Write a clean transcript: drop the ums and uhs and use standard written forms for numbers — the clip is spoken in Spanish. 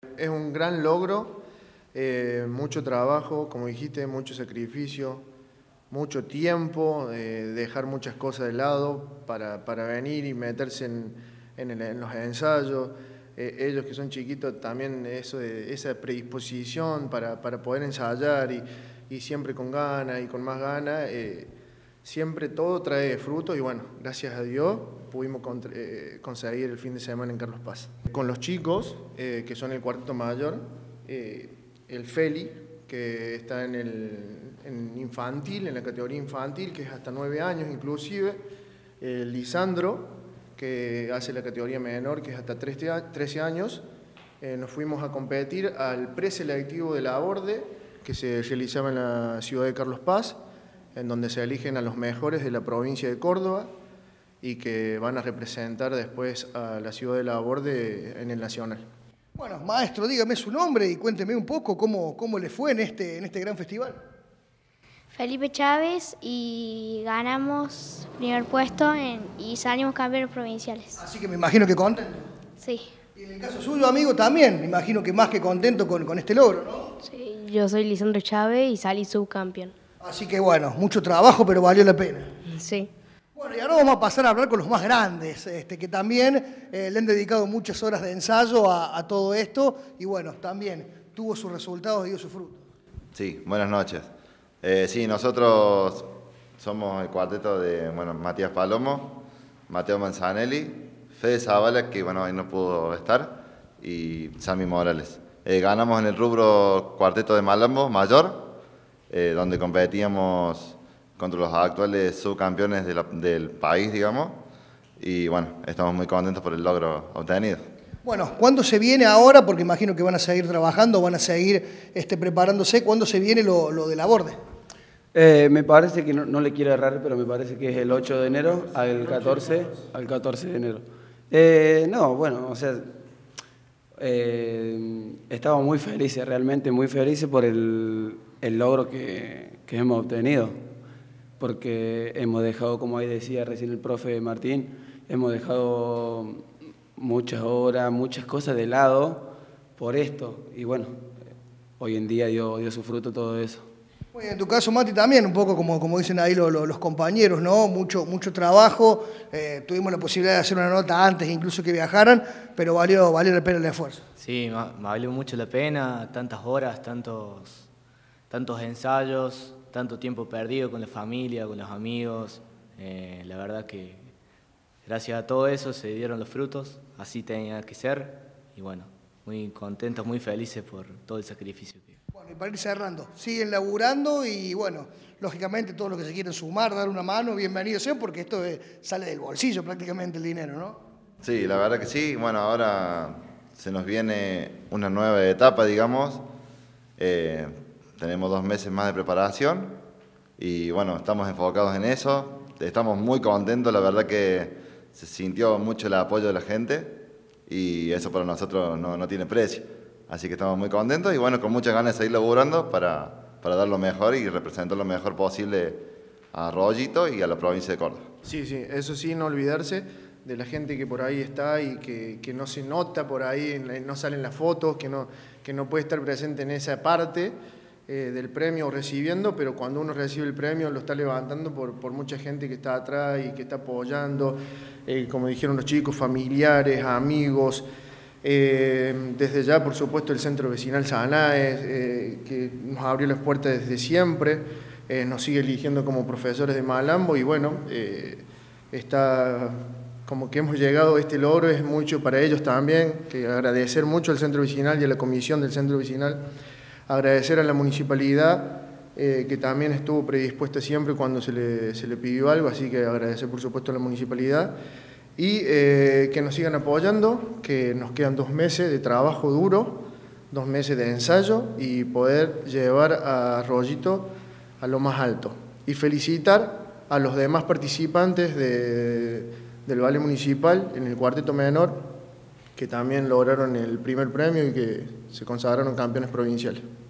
Es un gran logro, mucho trabajo, como dijiste, mucho sacrificio, mucho tiempo, dejar muchas cosas de lado para venir y meterse en los ensayos. Ellos que son chiquitos también esa predisposición para poder ensayar y siempre con ganas y con más ganas. Siempre todo trae frutos y bueno, gracias a Dios pudimos conseguir el fin de semana en Carlos Paz. Con los chicos, que son el cuarteto mayor, el Feli, que está en infantil, en la categoría infantil, que es hasta 9 años inclusive, el Lisandro, que hace la categoría menor, que es hasta 13 años, nos fuimos a competir al preselectivo de la Borde, que se realizaba en la ciudad de Carlos Paz, en donde se eligen a los mejores de la provincia de Córdoba y que van a representar después a la ciudad de La Borde en el Nacional. Bueno, maestro, dígame su nombre y cuénteme un poco cómo le fue en este gran festival. Felipe Chávez, y ganamos primer puesto y salimos campeones provinciales. Así que me imagino que contento. Sí. Y en el caso suyo, amigo, también, me imagino que más que contento con este logro, ¿no? Sí, yo soy Lisandro Chávez y salí subcampeón. Así que bueno, mucho trabajo, pero valió la pena. Sí. Bueno, y ahora vamos a pasar a hablar con los más grandes, que también le han dedicado muchas horas de ensayo a todo esto y bueno, también tuvo sus resultados y dio sus frutos. Sí, buenas noches. Sí, nosotros somos el cuarteto de Matías Palomo, Mateo Manzanelli, Fede Zavala, que bueno, hoy no pudo estar, y Sammy Morales. Ganamos en el rubro cuarteto de Malambo mayor, donde competíamos contra los actuales subcampeones del país, digamos, y bueno, estamos muy contentos por el logro obtenido. Bueno, ¿cuándo se viene ahora? Porque imagino que van a seguir trabajando, van a seguir preparándose. ¿Cuándo se viene lo de la Borde? Me parece que no le quiero errar, pero me parece que es el 8 de enero al 14 de enero. No, bueno, o sea, estamos muy felices, realmente muy felices por el logro que hemos obtenido, porque hemos dejado, como ahí decía recién el profe Martín, hemos dejado muchas horas, muchas cosas de lado por esto, y bueno, hoy en día dio su fruto todo eso. Bueno, en tu caso, Mati, también un poco como dicen ahí los compañeros, ¿no? Mucho trabajo, tuvimos la posibilidad de hacer una nota antes incluso que viajaran, pero valió la pena el esfuerzo. Sí, valió mucho la pena, tantas horas, tantos ensayos, tanto tiempo perdido con la familia, con los amigos. La verdad que gracias a todo eso se dieron los frutos, así tenía que ser, y bueno, muy contentos, muy felices por todo el sacrificio que... Bueno, y para ir cerrando, siguen laburando y bueno, lógicamente todos los que se quieren sumar, dar una mano, bienvenidos sean, porque esto sale del bolsillo prácticamente el dinero, ¿no? Sí, la verdad que sí. Bueno, ahora se nos viene una nueva etapa, digamos. Tenemos 2 meses más de preparación y bueno, estamos enfocados en eso. Estamos muy contentos, la verdad que se sintió mucho el apoyo de la gente y eso para nosotros no tiene precio. Así que estamos muy contentos y bueno, con muchas ganas de seguir laburando para dar lo mejor y representar lo mejor posible a Rollito y a la provincia de Córdoba. Sí, eso sí, no olvidarse de la gente que por ahí está y que no se nota por ahí, no salen las fotos, que no puede estar presente en esa parte del premio recibiendo, pero cuando uno recibe el premio lo está levantando por mucha gente que está atrás y que está apoyando, como dijeron los chicos, familiares, amigos. Desde ya, por supuesto, el Centro Vecinal Sanaes, que nos abrió las puertas desde siempre, nos sigue eligiendo como profesores de Malambo y bueno, está como que hemos llegado a este logro, es mucho para ellos también, que agradecer mucho al Centro Vecinal y a la comisión del Centro Vecinal, agradecer a la municipalidad, que también estuvo predispuesta siempre cuando se le pidió algo, así que agradecer por supuesto a la municipalidad. Y que nos sigan apoyando, que nos quedan 2 meses de trabajo duro, 2 meses de ensayo y poder llevar a Rollito a lo más alto. Y felicitar a los demás participantes del Ballet Municipal en el cuarteto menor, que también lograron el primer premio y que se consagraron campeones provinciales.